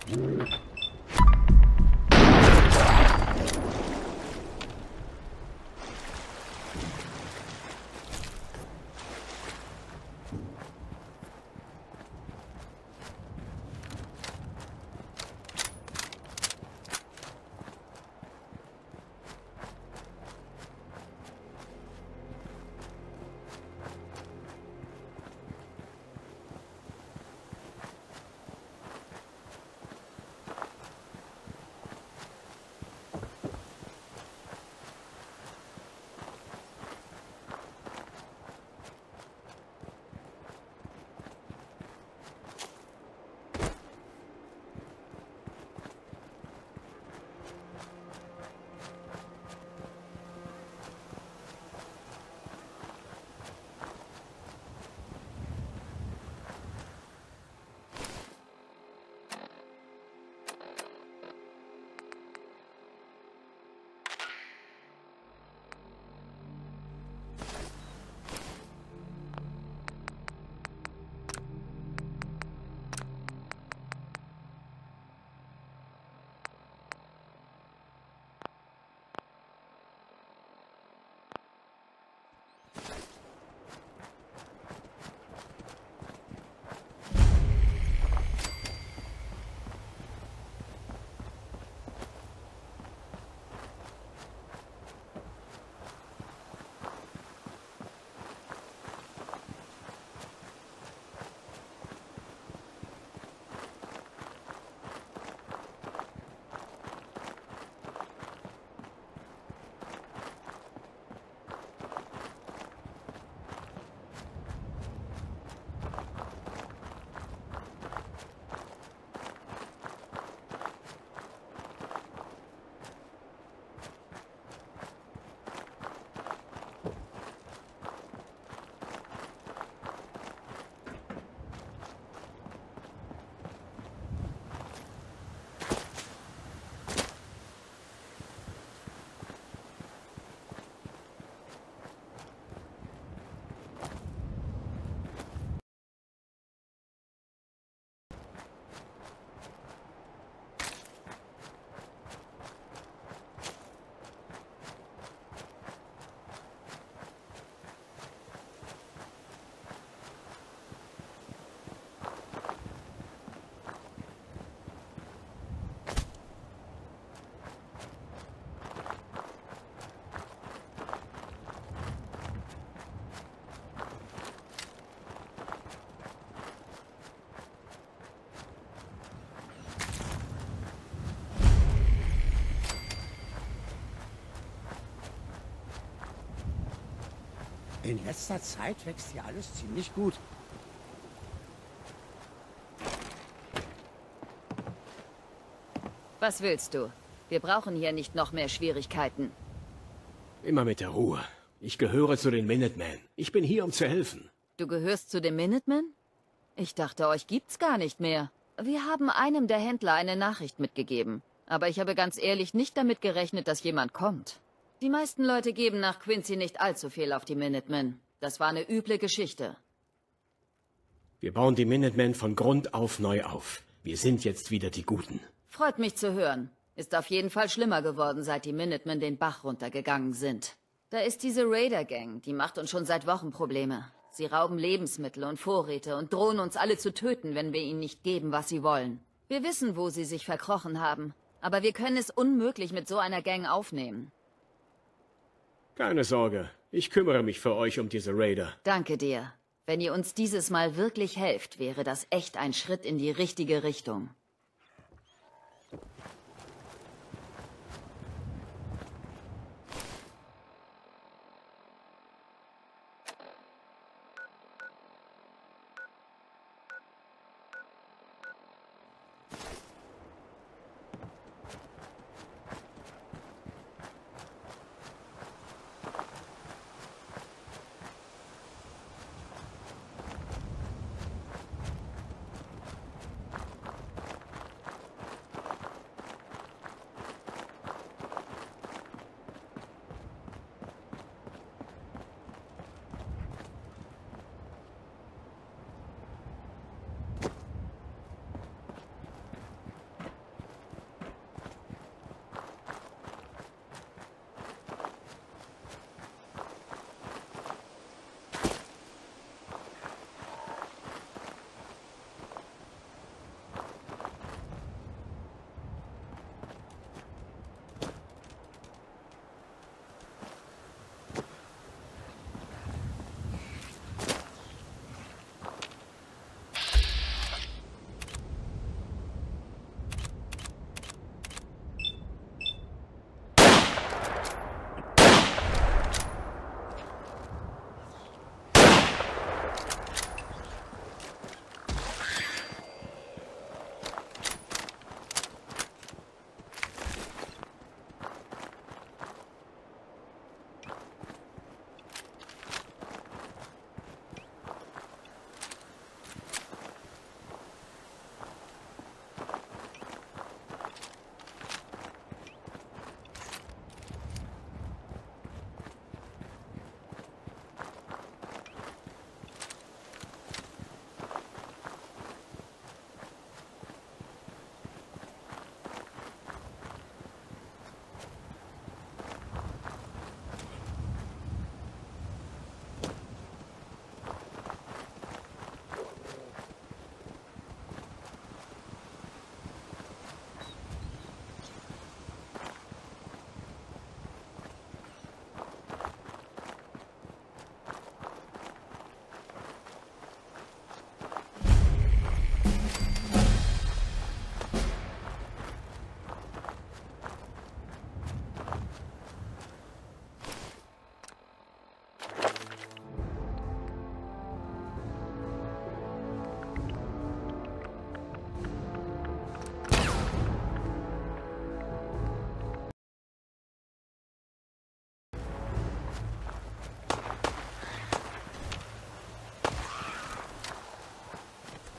In letzter Zeit wächst hier alles ziemlich gut. Was willst du? Wir brauchen hier nicht noch mehr Schwierigkeiten. Immer mit der Ruhe. Ich gehöre zu den Minutemen. Ich bin hier, um zu helfen. Du gehörst zu den Minutemen? Ich dachte, euch gibt's gar nicht mehr. Wir haben einem der Händler eine Nachricht mitgegeben. Aber ich habe ganz ehrlich nicht damit gerechnet, dass jemand kommt. Die meisten Leute geben nach Quincy nicht allzu viel auf die Minutemen. Das war eine üble Geschichte. Wir bauen die Minutemen von Grund auf neu auf. Wir sind jetzt wieder die Guten. Freut mich zu hören. Ist auf jeden Fall schlimmer geworden, seit die Minutemen den Bach runtergegangen sind. Da ist diese Raider-Gang, die macht uns schon seit Wochen Probleme. Sie rauben Lebensmittel und Vorräte und drohen uns alle zu töten, wenn wir ihnen nicht geben, was sie wollen. Wir wissen, wo sie sich verkrochen haben, aber wir können es unmöglich mit so einer Gang aufnehmen. Keine Sorge, ich kümmere mich für euch um diese Raider. Danke dir. Wenn ihr uns dieses Mal wirklich helft, wäre das echt ein Schritt in die richtige Richtung.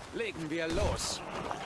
Legen wir los.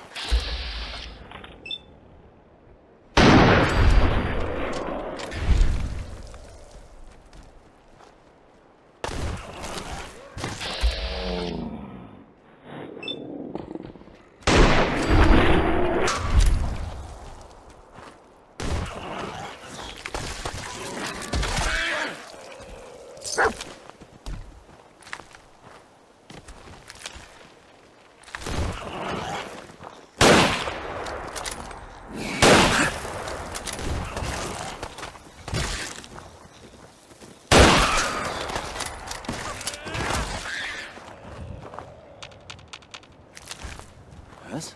Was?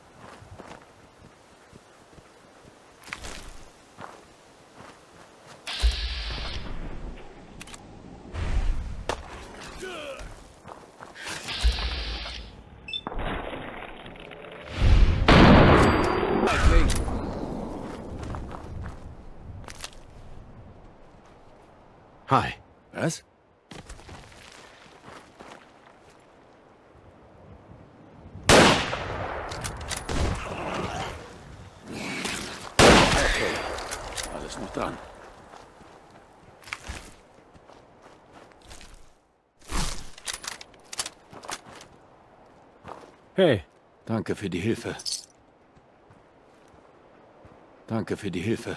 Hi. Was? Okay, alles noch dran. Hey. Danke für die Hilfe. Danke für die Hilfe.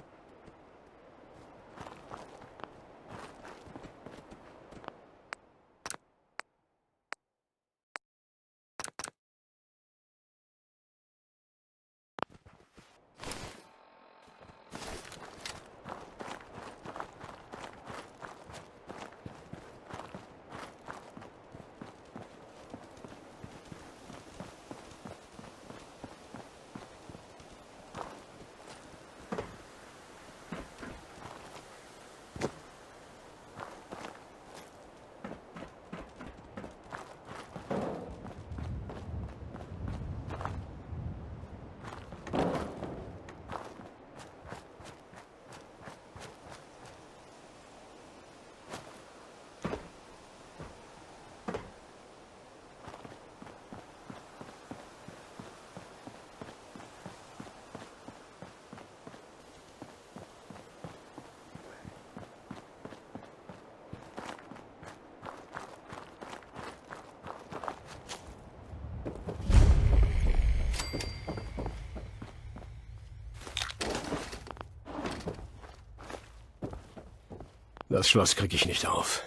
Das Schloss krieg ich nicht auf.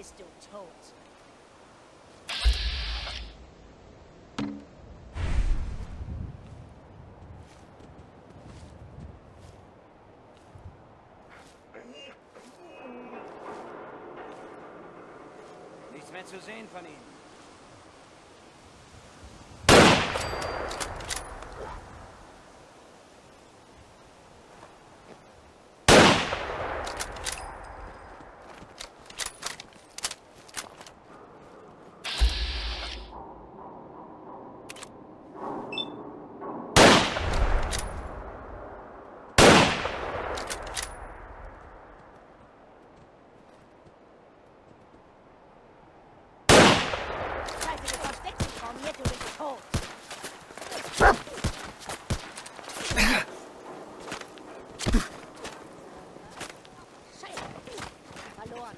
bist du tot. Nichts mehr zu sehen von ihm. Mir, du bist tot. Scheiße. Verloren.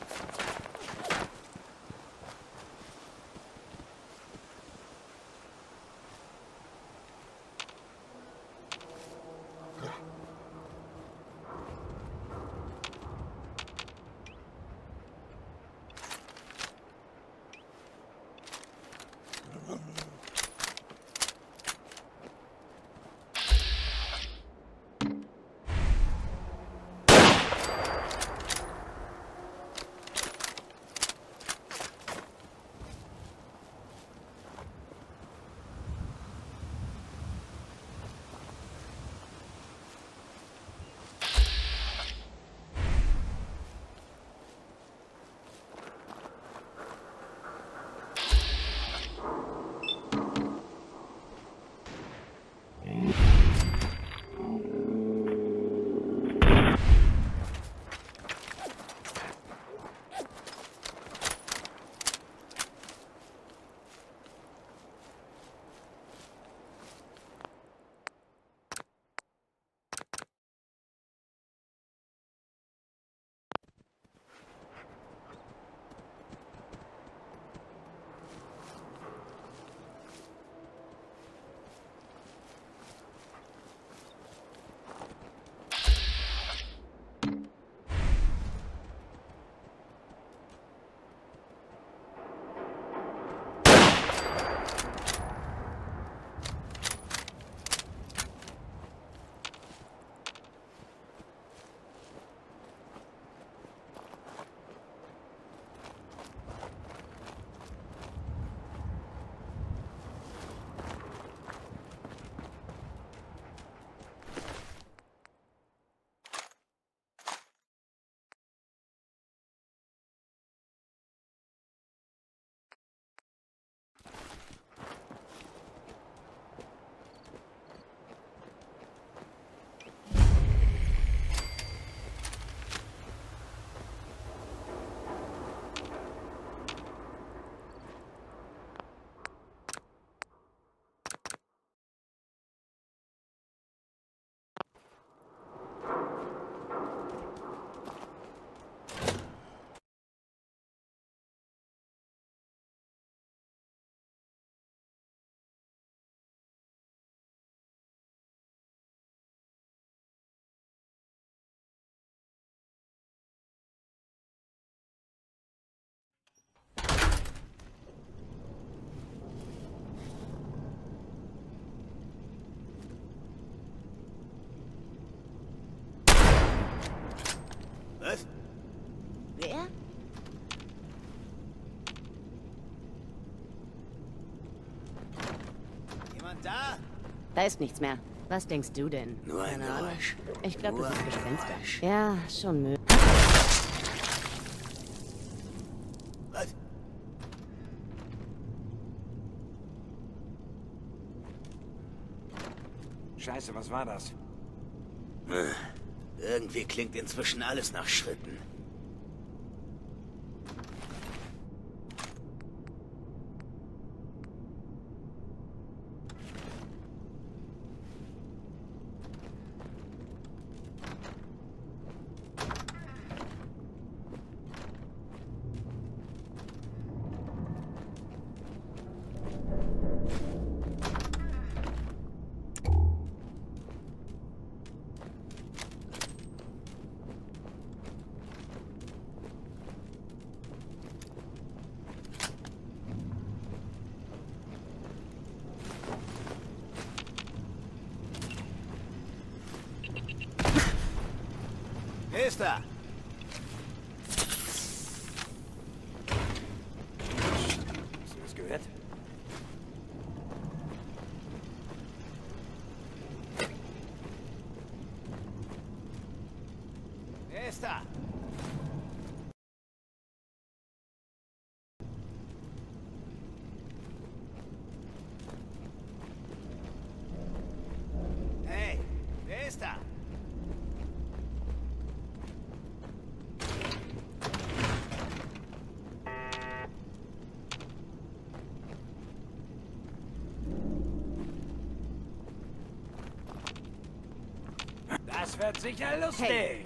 Was? Wer? Jemand da? Da ist nichts mehr. Was denkst du denn? Nur ein Keine Ahnung. Geräusch. Ich glaube, Nur das ist ein Gespenster. Geräusch. Ja, schon möglich. Was? Scheiße, was war das? Irgendwie klingt inzwischen alles nach Schritten. Wer ist da? Hast du das gehört? Wer ist da? Hey, wer ist da? Das wird sicher lustig. Hey.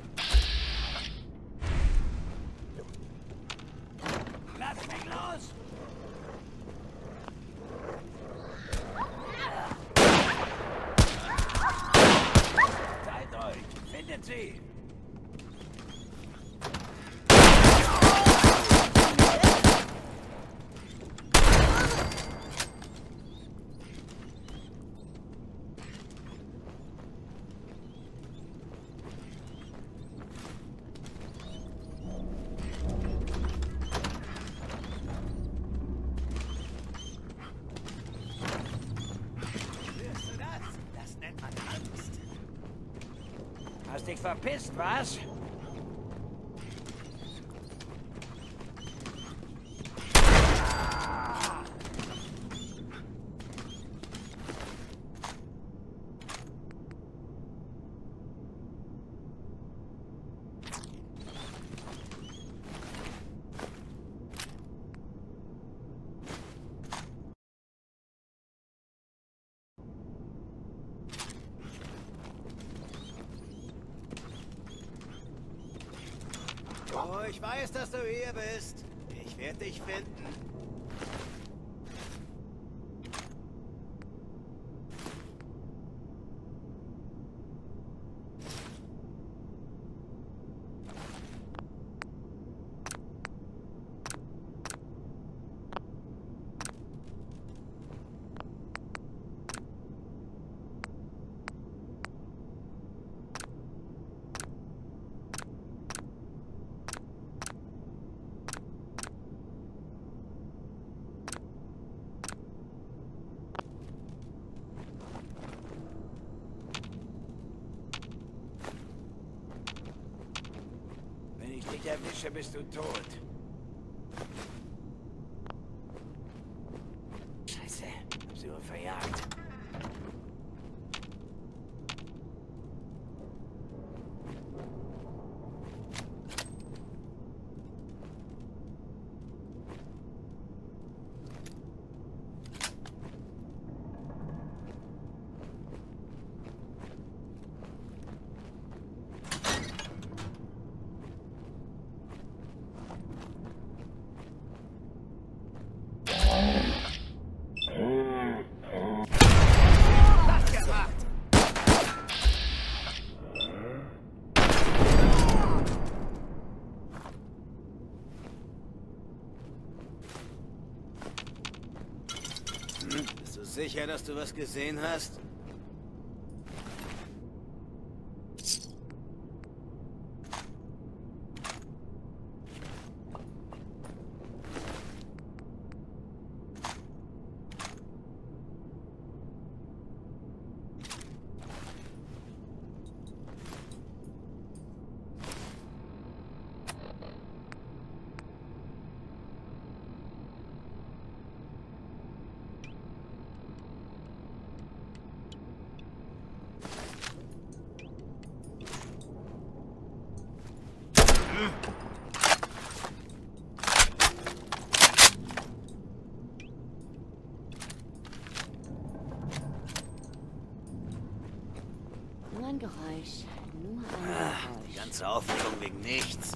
Lass mich los! Seid euch! Findet sie! Hörst du das? Das nennt man Angst. Hast dich verpisst, was? Oh, ich weiß, dass du hier bist. Ich werde dich finden. Wenn ich dich erwische, bist du tot. Scheiße, hab sie wohl verjagt. Bist du sicher, dass du was gesehen hast? Nur ein Geräusch. Nur ein Geräusch. Die ganze Aufregung wegen nichts.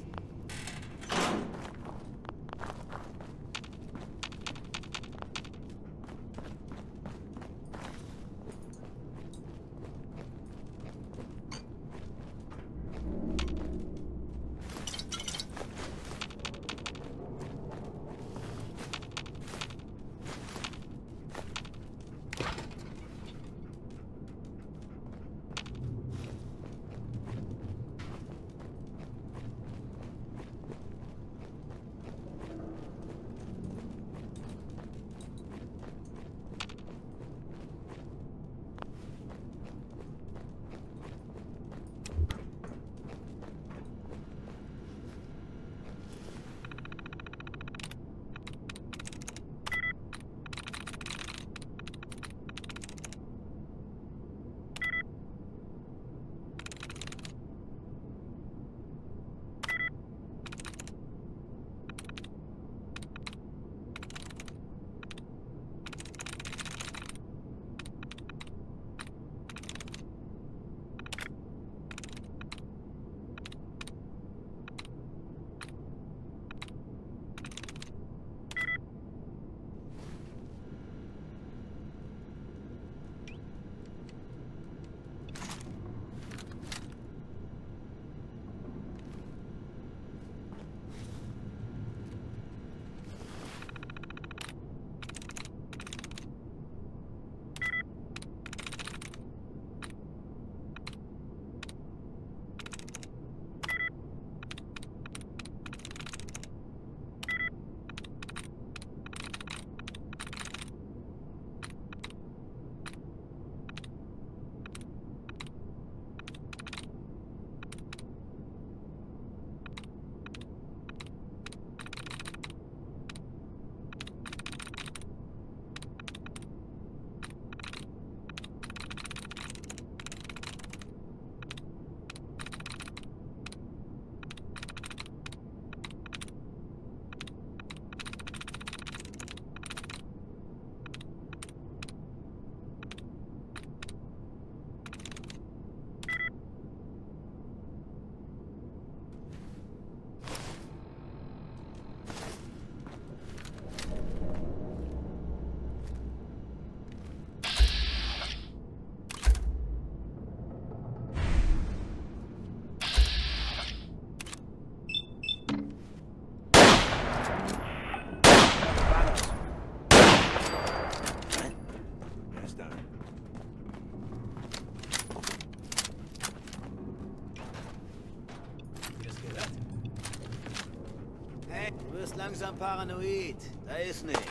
wirst langsam paranoid. Da ist nichts.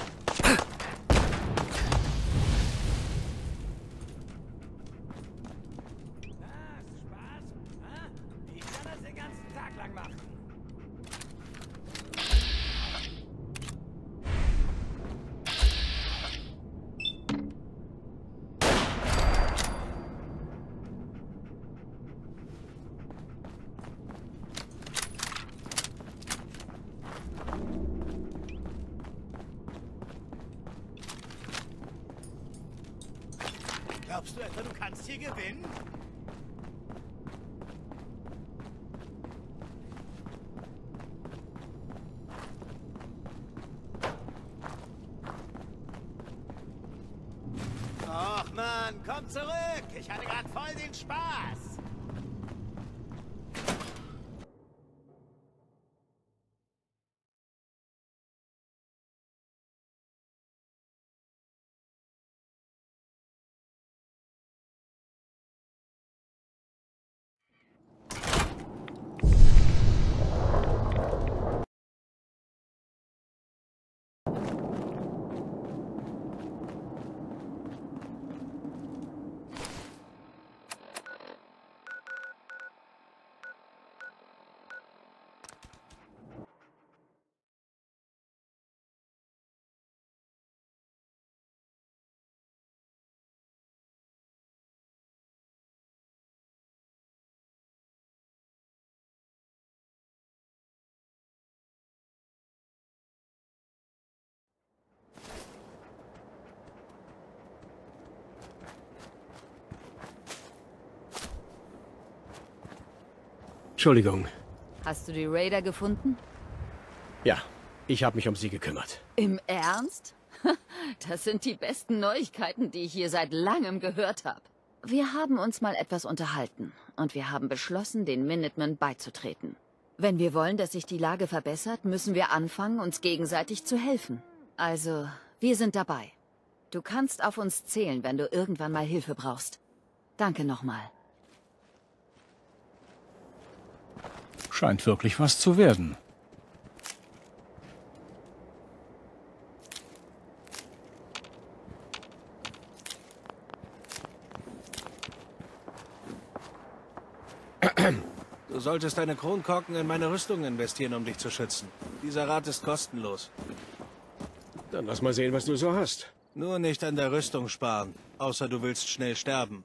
Na, hast du Spaß? Ha? Ich kann das den ganzen Tag lang machen. Glaubst du etwa, du kannst hier gewinnen? Och Mann, komm zurück! Ich hatte gerade voll den Spaß! Entschuldigung. Hast du die Raider gefunden? Ja, ich habe mich um sie gekümmert. Im Ernst? Das sind die besten Neuigkeiten, die ich hier seit langem gehört habe. Wir haben uns mal etwas unterhalten und wir haben beschlossen, den Minutemen beizutreten. Wenn wir wollen, dass sich die Lage verbessert, müssen wir anfangen, uns gegenseitig zu helfen. Also, wir sind dabei. Du kannst auf uns zählen, wenn du irgendwann mal Hilfe brauchst. Danke nochmal. Scheint wirklich was zu werden. Du solltest deine Kronkorken in meine Rüstung investieren, um dich zu schützen. Dieser Rat ist kostenlos. Dann lass mal sehen, was du so hast. Nur nicht an der Rüstung sparen, außer du willst schnell sterben.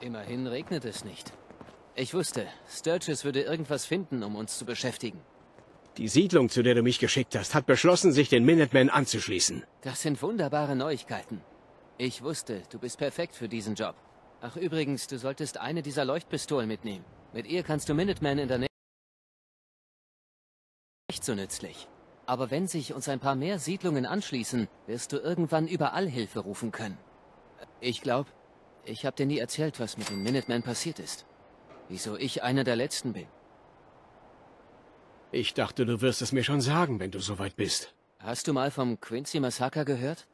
Immerhin regnet es nicht. Ich wusste, Sturgis würde irgendwas finden, um uns zu beschäftigen. Die Siedlung, zu der du mich geschickt hast, hat beschlossen, sich den Minutemen anzuschließen. Das sind wunderbare Neuigkeiten. Ich wusste, du bist perfekt für diesen Job. Ach übrigens, du solltest eine dieser Leuchtpistolen mitnehmen. Mit ihr kannst du Minutemen in der Nähe... Nicht so nützlich. Aber wenn sich uns ein paar mehr Siedlungen anschließen, wirst du irgendwann überall Hilfe rufen können. Ich glaube, ich habe dir nie erzählt, was mit den Minutemen passiert ist. Wieso ich einer der Letzten bin. Ich dachte, du wirst es mir schon sagen, wenn du soweit bist. Hast du mal vom Quincy Massaker gehört?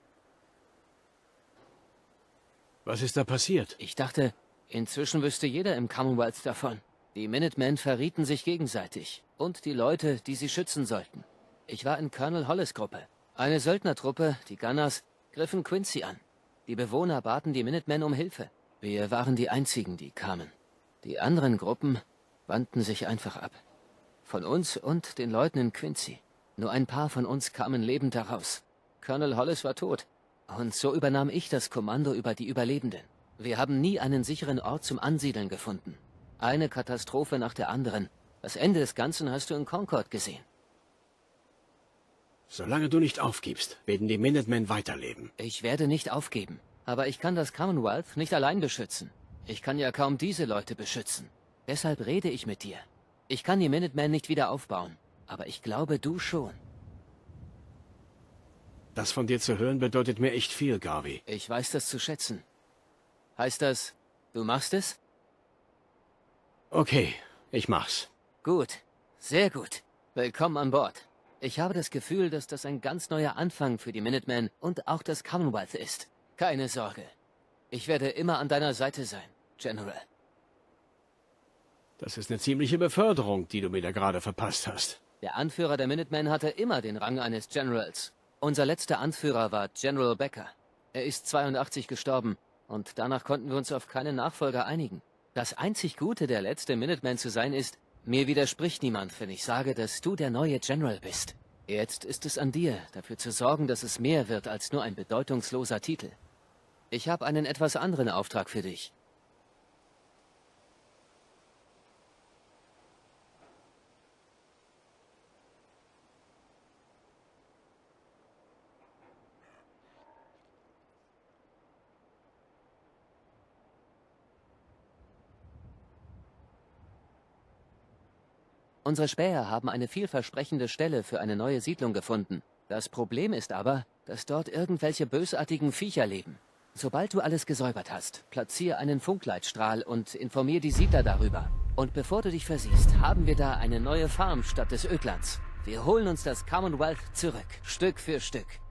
Was ist da passiert? Ich dachte, inzwischen wüsste jeder im Commonwealth davon. Die Minutemen verrieten sich gegenseitig. Und die Leute, die sie schützen sollten. Ich war in Colonel Hollis' Gruppe. Eine Söldnertruppe, die Gunners, griffen Quincy an. Die Bewohner baten die Minutemen um Hilfe. Wir waren die einzigen, die kamen. Die anderen Gruppen wandten sich einfach ab. Von uns und den Leuten in Quincy. Nur ein paar von uns kamen lebend heraus. Colonel Hollis war tot. Und so übernahm ich das Kommando über die Überlebenden. Wir haben nie einen sicheren Ort zum Ansiedeln gefunden. Eine Katastrophe nach der anderen. Das Ende des Ganzen hast du in Concord gesehen. Solange du nicht aufgibst, werden die Minutemen weiterleben. Ich werde nicht aufgeben. Aber ich kann das Commonwealth nicht allein beschützen. Ich kann ja kaum diese Leute beschützen. Deshalb rede ich mit dir. Ich kann die Minutemen nicht wieder aufbauen. Aber ich glaube, du schon. Das von dir zu hören bedeutet mir echt viel, Garvey. Ich weiß das zu schätzen. Heißt das, du machst es? Okay, ich mach's. Gut. Sehr gut. Willkommen an Bord. Ich habe das Gefühl, dass das ein ganz neuer Anfang für die Minutemen und auch das Commonwealth ist. Keine Sorge. Ich werde immer an deiner Seite sein, General. Das ist eine ziemliche Beförderung, die du mir da gerade verpasst hast. Der Anführer der Minutemen hatte immer den Rang eines Generals. Unser letzter Anführer war General Becker. Er ist 82 gestorben und danach konnten wir uns auf keinen Nachfolger einigen. Das einzig Gute, der letzte Minuteman zu sein, ist, mir widerspricht niemand, wenn ich sage, dass du der neue General bist. Jetzt ist es an dir, dafür zu sorgen, dass es mehr wird als nur ein bedeutungsloser Titel. Ich habe einen etwas anderen Auftrag für dich. Unsere Späher haben eine vielversprechende Stelle für eine neue Siedlung gefunden. Das Problem ist aber, dass dort irgendwelche bösartigen Viecher leben. Sobald du alles gesäubert hast, platziere einen Funkleitstrahl und informiere die Siedler darüber. Und bevor du dich versiehst, haben wir da eine neue Farm statt des Ödlands. Wir holen uns das Commonwealth zurück, Stück für Stück.